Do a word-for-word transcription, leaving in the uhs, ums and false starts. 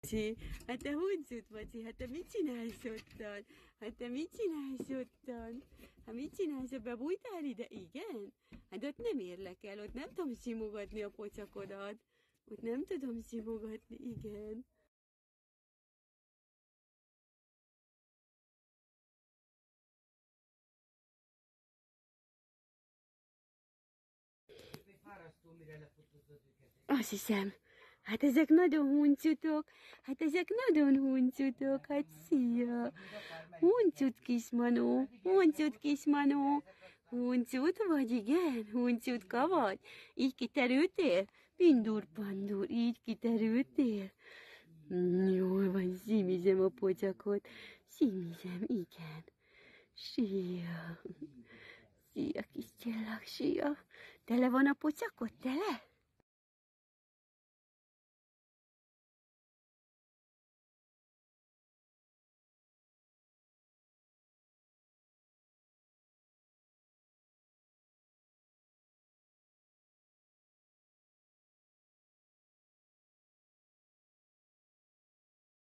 Bocsi, hát te huncut, Bocsi, hát te mit csinálsz ottan? Hát te mit csinálsz ottan? Hát mit csinálsz, bebújtál ide? Igen? Hát ott nem érlek el, ott nem tudom simogatni a pocsakodat. Ott nem tudom simogatni, igen. Azt hiszem. Hát ezek nagyon huncutok. Hát ezek nagyon huncutok. Hát szia. Huncut kismanó. Huncut kismanó. Huncut vagy, igen? Huncutka vagy? Így kiterültél? Pindur pandur, így kiterültél? Jól van, szimizem a pocsakot. Szimizem, igen. Szia. Szia, kis csillag, szia. Tele van a pocsakot? Tele?